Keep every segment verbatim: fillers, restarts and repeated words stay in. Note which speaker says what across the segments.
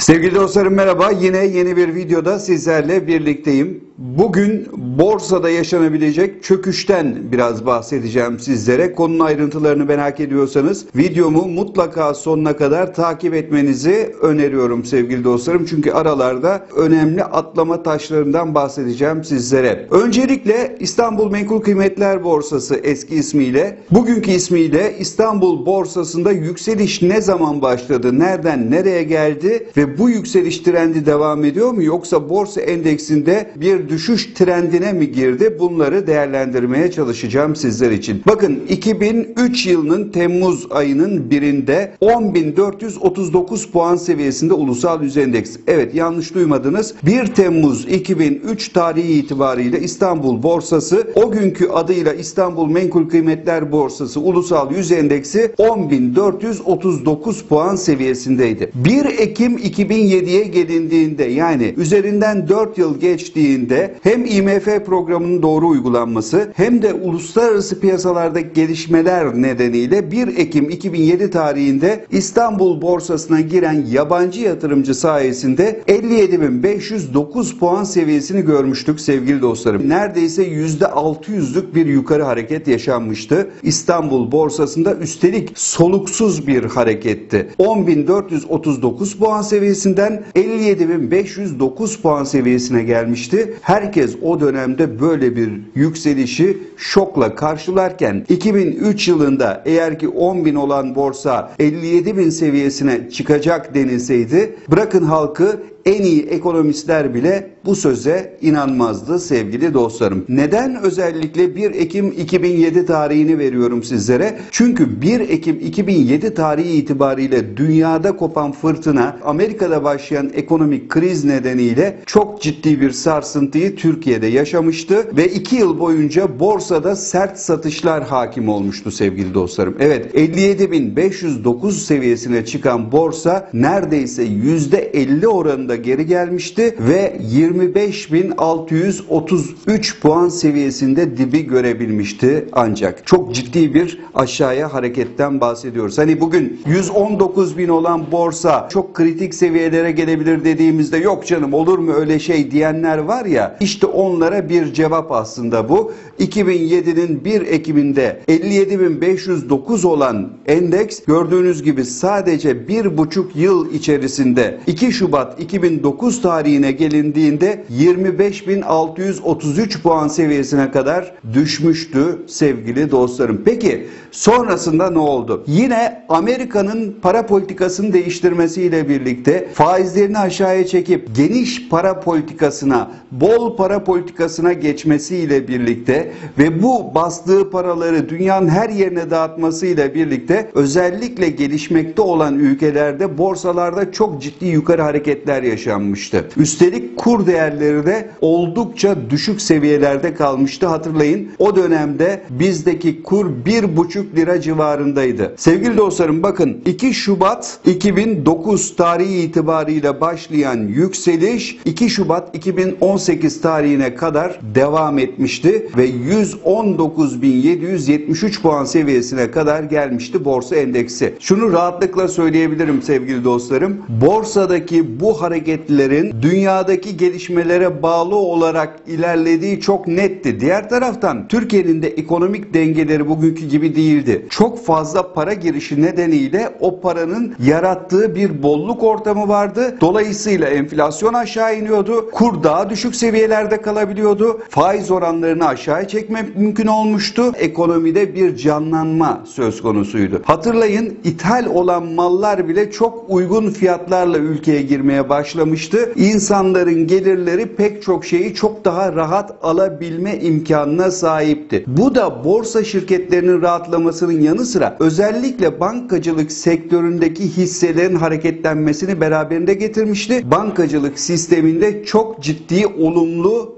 Speaker 1: Sevgili dostlarım merhaba. Yine yeni bir videoda sizlerle birlikteyim. Bugün borsada yaşanabilecek çöküşten biraz bahsedeceğim sizlere. Konunun ayrıntılarını merak ediyorsanız videomu mutlaka sonuna kadar takip etmenizi öneriyorum sevgili dostlarım. Çünkü aralarda önemli atlama taşlarından bahsedeceğim sizlere. Öncelikle İstanbul Menkul Kıymetler Borsası eski ismiyle, bugünkü ismiyle İstanbul Borsası'nda yükseliş ne zaman başladı, nereden nereye geldi ve bu yükseliş trendi devam ediyor mu, yoksa borsa endeksinde bir düşüş trendine mi girdi? Bunları değerlendirmeye çalışacağım sizler için. Bakın, iki bin üç yılının Temmuz ayının birinde on bin dört yüz otuz dokuz puan seviyesinde ulusal yüz endeks. Evet, yanlış duymadınız. bir Temmuz iki bin üç tarihi itibariyle İstanbul Borsası, o günkü adıyla İstanbul Menkul Kıymetler Borsası ulusal yüz endeksi on bin dört yüz otuz dokuz puan seviyesindeydi. bir Ekim iki bin yediye gelindiğinde, yani üzerinden dört yıl geçtiğinde hem I M F programının doğru uygulanması hem de uluslararası piyasalardaki gelişmeler nedeniyle bir Ekim iki bin yedi tarihinde İstanbul Borsası'na giren yabancı yatırımcı sayesinde elli yedi bin beş yüz dokuz puan seviyesini görmüştük sevgili dostlarım. Neredeyse yüzde altı yüzlük bir yukarı hareket yaşanmıştı İstanbul Borsası'nda, üstelik soluksuz bir hareketti. on bin dört yüz otuz dokuz puan seviyesinden elli yedi bin beş yüz dokuz puan seviyesine gelmişti. Herkes o dönemde böyle bir yükselişi şokla karşılarken iki bin üç yılında eğer ki on bin olan borsa elli yedi bin seviyesine çıkacak denilseydi, bırakın halkı, en iyi ekonomistler bile bu söze inanmazdı sevgili dostlarım. Neden özellikle bir Ekim iki bin yedi tarihini veriyorum sizlere? Çünkü bir Ekim iki bin yedi tarihi itibariyle dünyada kopan fırtına, Amerika'da başlayan ekonomik kriz nedeniyle çok ciddi bir sarsıntıyı Türkiye'de yaşamıştı ve iki yıl boyunca borsada sert satışlar hakim olmuştu sevgili dostlarım. Evet, elli yedi bin beş yüz dokuz seviyesine çıkan borsa neredeyse yüzde elli oranında geri gelmişti ve yirmi beş bin altı yüz otuz üç puan seviyesinde dibi görebilmişti ancak. Çok ciddi bir aşağıya hareketten bahsediyoruz. Hani bugün yüz on dokuz bin olan borsa çok kritik seviyelere gelebilir dediğimizde, yok canım olur mu öyle şey diyenler var ya, işte onlara bir cevap aslında bu. iki bin yedinin bir Ekim'inde elli yedi bin beş yüz dokuz olan endeks gördüğünüz gibi sadece bir buçuk yıl içerisinde iki Şubat iki bin dokuz tarihine gelindiğinde yirmi beş bin altı yüz otuz üç puan seviyesine kadar düşmüştü sevgili dostlarım. Peki sonrasında ne oldu? Yine Amerika'nın para politikasını değiştirmesiyle birlikte faizlerini aşağıya çekip geniş para politikasına, bol para politikasına geçmesiyle birlikte ve bu bastığı paraları dünyanın her yerine dağıtmasıyla birlikte özellikle gelişmekte olan ülkelerde borsalarda çok ciddi yukarı hareketler yaşanmıştı. Üstelik kur değerleri de oldukça düşük seviyelerde kalmıştı. Hatırlayın, o dönemde bizdeki kur bir buçuk lira civarındaydı. Sevgili dostlarım bakın, iki Şubat iki bin dokuz tarihi itibariyle başlayan yükseliş iki Şubat iki bin on sekiz tarihine kadar devam etmişti ve yüz on dokuz bin yedi yüz yetmiş üç puan seviyesine kadar gelmişti borsa endeksi. Şunu rahatlıkla söyleyebilirim sevgili dostlarım, borsadaki bu hareketlerin dünyadaki gelişmelere bağlı olarak ilerlediği çok netti. Diğer taraftan Türkiye'nin de ekonomik dengeleri bugünkü gibi değildi. Çok fazla para girişi nedeniyle o paranın yarattığı bir bolluk ortamı vardı. Dolayısıyla enflasyon aşağı iniyordu. Kur daha düşük seviyelerde kalabiliyordu. Faiz oranlarını aşağıya çekmek mümkün olmuştu. Ekonomide bir canlanma söz konusuydu. Hatırlayın, ithal olan mallar bile çok uygun fiyatlarla ülkeye girmeye başlamıştı. İnsanların gelirleri pek çok şeyi çok daha rahat alabilme imkanına sahipti. Bu da borsa şirketlerinin rahatlamasının yanı sıra özellikle bankacılık sektöründeki hisselerin hareketlenmesini beraberinde getirmişti. Bankacılık sisteminde çok ciddi olumlu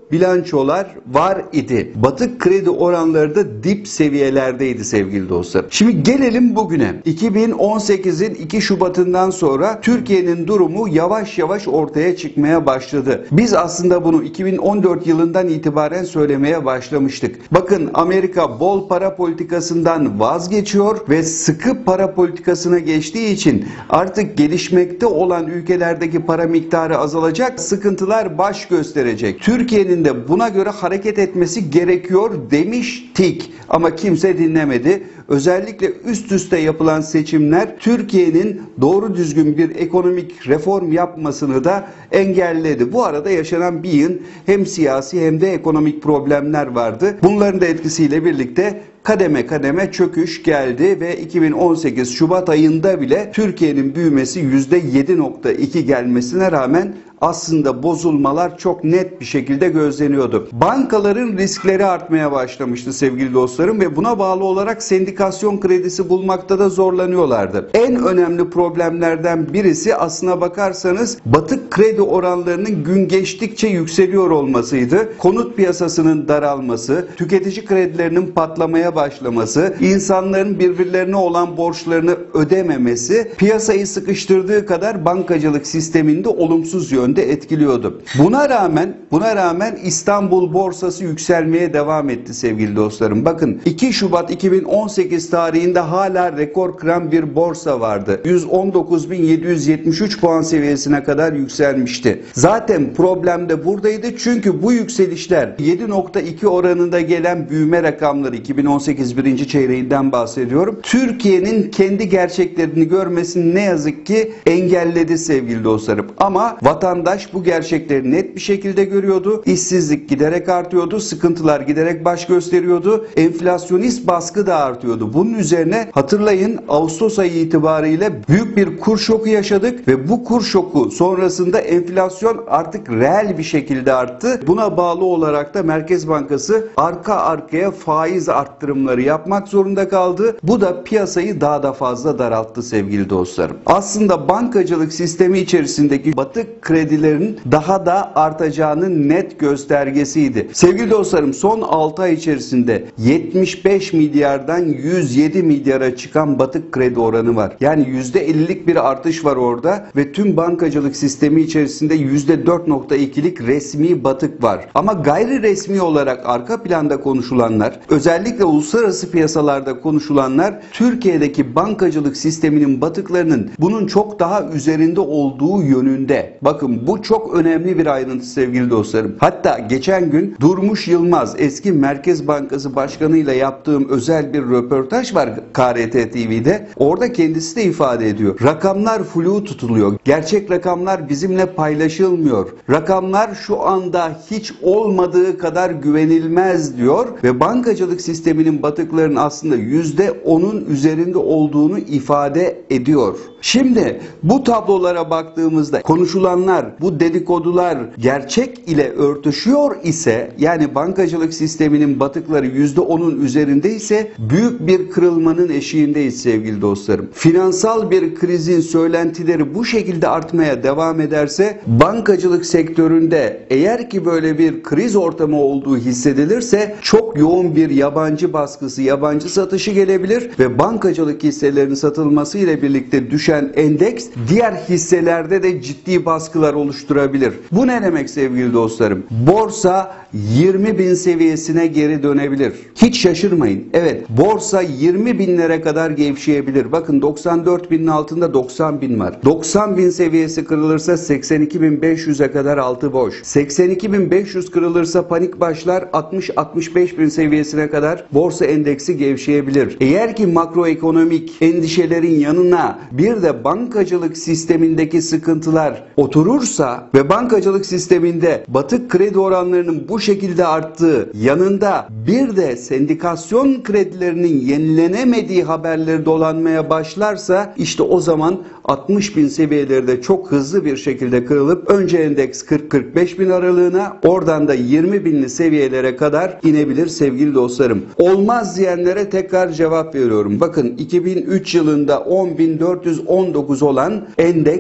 Speaker 1: bilançolar var idi. Batık kredi oranları da dip seviyelerdeydi sevgili dostlar. Şimdi gelelim bugüne. iki bin on sekizin iki Şubat'ından sonra Türkiye'nin durumu yavaş yavaş ortaya çıkmaya başladı. Biz aslında bunu iki bin on dört yılından itibaren söylemeye başlamıştık. Bakın, Amerika bol para politikasından vazgeçiyor ve sıkı para politikasına geçtiği için artık gelişmekte olan ülkelerdeki para miktarı azalacak, sıkıntılar baş gösterecek. Türkiye'nin de buna göre hareket etmesi gerekiyor demiştik ama kimse dinlemedi. Özellikle üst üste yapılan seçimler Türkiye'nin doğru düzgün bir ekonomik reform yapmasını da engelledi. Bu arada yaşanan bir yıl hem siyasi hem de ekonomik problemler vardı. Bunların da etkisiyle birlikte kademe kademe çöküş geldi ve iki bin on sekiz Şubat ayında bile Türkiye'nin büyümesi yüzde yedi nokta iki gelmesine rağmen aslında bozulmalar çok net bir şekilde gözleniyordu. Bankaların riskleri artmaya başlamıştı sevgili dostlarım ve buna bağlı olarak sendikasyon kredisi bulmakta da zorlanıyorlardı. En önemli problemlerden birisi aslına bakarsanız batık kredi oranlarının gün geçtikçe yükseliyor olmasıydı. Konut piyasasının daralması, tüketici kredilerinin patlamaya başlaması, insanların birbirlerine olan borçlarını ödememesi piyasayı sıkıştırdığı kadar bankacılık sisteminde olumsuz yönde etkiliyordu. Buna rağmen buna rağmen İstanbul borsası yükselmeye devam etti sevgili dostlarım. Bakın, iki Şubat iki bin on sekiz tarihinde hala rekor kıran bir borsa vardı. yüz on dokuz bin yedi yüz yetmiş üç puan seviyesine kadar yükselmişti. Zaten problem de buradaydı çünkü bu yükselişler yedi nokta iki oranında gelen büyüme rakamları, iki bin on sekiz birinci çeyreğinden bahsediyorum, Türkiye'nin kendi gerçeklerini görmesini ne yazık ki engelledi sevgili dostlarım. Ama vatandaş bu gerçekleri net bir şekilde görüyordu. İşsizlik giderek artıyordu, sıkıntılar giderek baş gösteriyordu, enflasyonist baskı da artıyordu. Bunun üzerine hatırlayın, Ağustos ayı itibariyle büyük bir kur şoku yaşadık ve bu kur şoku sonrasında enflasyon artık reel bir şekilde arttı. Buna bağlı olarak da Merkez Bankası arka arkaya faiz arttırımları yapmak zorunda kaldı. Bu da piyasayı daha da fazla daralttı sevgili dostlarım. Aslında bankacılık sistemi içerisindeki batık kredilerin daha da artacağının net göstergesiydi. Sevgili dostlarım, son altı ay içerisinde yetmiş beş milyardan yüz yedi milyara çıkan batık kredi oranı var. Yani yüzde ellilik bir artış var orada ve tüm bankacılık sistemi içerisinde yüzde dört nokta ikilik resmi batık var. Ama gayri resmi olarak arka planda konuşulanlar, özellikle uluslararası piyasalarda konuşulanlar, Türkiye'deki bankacılık sisteminin batıklarının bunun çok daha üzerinde olduğu yönünde. Bakın, bu çok önemli bir ayrıntı sevgili dostlarım. Hatta geçen gün Durmuş Yılmaz, eski Merkez Bankası Başkanı ile yaptığım özel bir röportaj var K R T T V'de. Orada kendisi de ifade ediyor. Rakamlar flu tutuluyor. Gerçek rakamlar bizimle paylaşılmıyor. Rakamlar şu anda hiç olmadığı kadar güvenilmez diyor ve bankacılık sisteminin batıklarının aslında yüzde onun üzerinde olduğunu ifade ediyor. Şimdi bu tablolara baktığımızda konuşulanlar, bu dedikodular gerçek ile örtüşüyor ise, yani bankacılık sisteminin batıkları yüzde onun üzerinde ise büyük bir kırılmanın eşiğindeyiz sevgili dostlarım. Finansal bir krizin söylentileri bu şekilde artmaya devam ederse, bankacılık sektöründe eğer ki böyle bir kriz ortamı olduğu hissedilirse çok yoğun bir yabancı baskısı, yabancı satışı gelebilir ve bankacılık hisselerinin satılması ile birlikte düşen endeks diğer hisselerde de ciddi baskılar oluşturabilir. Bu ne demek sevgili dostlarım? Borsa yirmi bin seviyesine geri dönebilir. Hiç şaşırmayın. Evet, borsa yirmi binlere kadar gevşeyebilir. Bakın, doksan dört binin altında doksan bin var. doksan bin seviyesi kırılırsa seksen iki bin beş yüze kadar altı boş. seksen iki bin beş yüz kırılırsa panik başlar, altmış altmış beş bin seviyesine kadar borsa endeksi gevşeyebilir. Eğer ki makroekonomik endişelerin yanına bir de bankacılık sistemindeki sıkıntılar oturursa ve bankacılık sisteminde batık kredi oranlarının bu şekilde arttığı yanında bir de sendikasyon kredilerinin yenilenemediği haberleri dolanmaya başlarsa, işte o zaman altmış bin seviyeleri de çok hızlı bir şekilde kırılıp önce endeks kırk kırk beş bin aralığına, oradan da yirmi binli seviyelere kadar inebilir sevgili dostlarım. Olmaz diyenlere tekrar cevap veriyorum. Bakın, iki bin üç yılında on bin dört yüz on dokuz olan endeks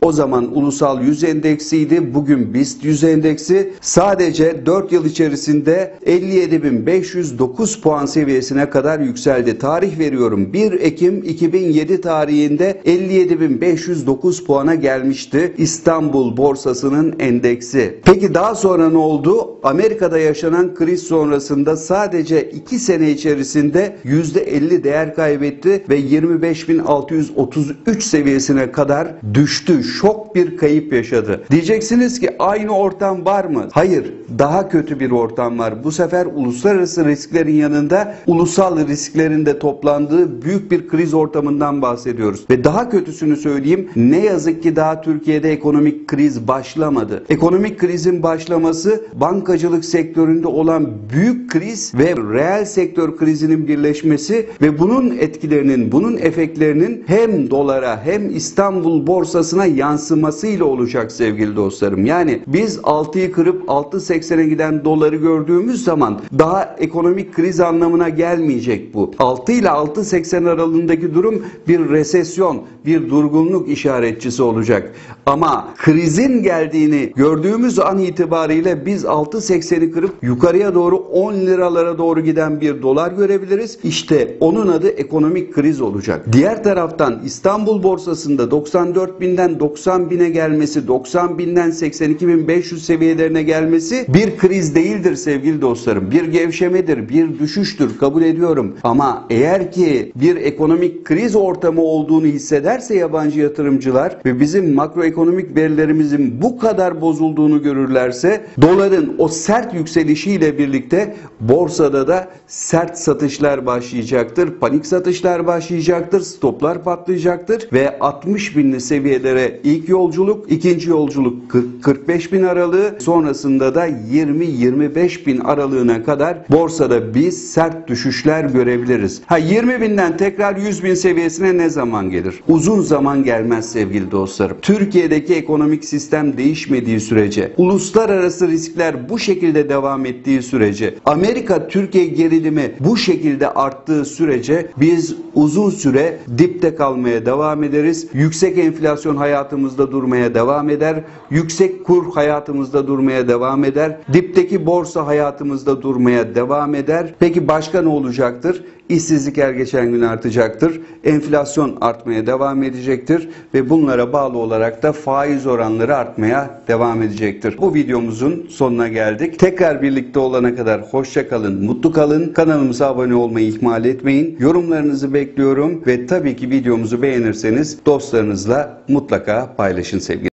Speaker 1: O zaman ulusal yüz endeksiydi. Bugün BIST yüz endeksi sadece dört yıl içerisinde elli yedi bin beş yüz dokuz puan seviyesine kadar yükseldi. Tarih veriyorum. bir Ekim iki bin yedi tarihinde elli yedi bin beş yüz dokuz puana gelmişti İstanbul borsasının endeksi. Peki daha sonra ne oldu? Amerika'da yaşanan kriz sonrasında sadece iki sene içerisinde yüzde elli değer kaybetti ve yirmi beş bin altı yüz otuz üç seviyesine kadar düştü. Şok bir kayıp yaşadı. Diyeceksiniz ki aynı ortam var mı? Hayır, daha kötü bir ortam var. Bu sefer uluslararası risklerin yanında ulusal risklerin de toplandığı büyük bir kriz ortamından bahsediyoruz. Ve daha kötüsünü söyleyeyim, ne yazık ki daha Türkiye'de ekonomik kriz başlamadı. Ekonomik krizin başlaması bankacılık sektöründe olan büyük kriz ve reel sektör krizinin birleşmesi ve bunun etkilerinin, bunun efektlerinin hem dolara hem İstanbul borsasına yansımasıyla olacak sevgili dostlarım. Yani biz altıyı kırıp altı seksene giden doları gördüğümüz zaman daha ekonomik kriz anlamına gelmeyecek bu. altı ile altı seksen aralığındaki durum bir resesyon, bir durgunluk işaretçisi olacak. Ama krizin geldiğini gördüğümüz an itibariyle biz altı sekseni kırıp yukarıya doğru on liralara doğru giden bir dolar görebiliriz. İşte onun adı ekonomik kriz olacak. Diğer taraftan İstanbul borsasında doksan dört binden doksan bine gelmesi, doksan binden seksen iki bin beş yüz seviyelerine gelmesi bir kriz değildir sevgili dostlarım. Bir gevşemedir, bir düşüştür, kabul ediyorum. Ama eğer ki bir ekonomik kriz ortamı olduğunu hissederse yabancı yatırımcılar ve bizim makroekonomik verilerimizin bu kadar bozulduğunu görürlerse doların o sert yükselişiyle birlikte borsada da sert satışlar başlayacaktır. Panik satışlar başlayacaktır. Stoplar patlayacaktır ve altmış binli seviyelere ilk yolculuk, ikinci yolculuk kırk kırk beş bin aralığı, sonrasında da yirmi yirmi beş bin aralığına kadar borsada biz sert düşüşler görebiliriz. Ha yirmi binden tekrar yüz bin seviyesine ne zaman gelir? Uzun zaman gelmez sevgili dostlarım. Türkiye'deki ekonomik sistem değişmediği sürece, uluslararası riskler bu şekilde devam ettiği sürece, Amerika-Türkiye gerilimi bu şekilde arttığı sürece biz uzun süre dipte kalmaya devam ederiz. Yüksek enflasyon hayatımızda durmaya devam eder. Yüksek kur hayatımızda durmaya devam eder. Dipteki borsa hayatımızda durmaya devam eder. Peki başka ne olacaktır? İşsizlik her geçen gün artacaktır. Enflasyon artmaya devam edecektir ve bunlara bağlı olarak da faiz oranları artmaya devam edecektir. Bu videomuzun sonuna geldik. Tekrar birlikte olana kadar hoşça kalın, mutlu kalın. Kanalımıza abone olmayı ihmal etmeyin. Yorumlarınızı bekliyorum ve tabii ki videomuzu beğenirseniz dostlarınızla mutlaka paylaşın sevgili.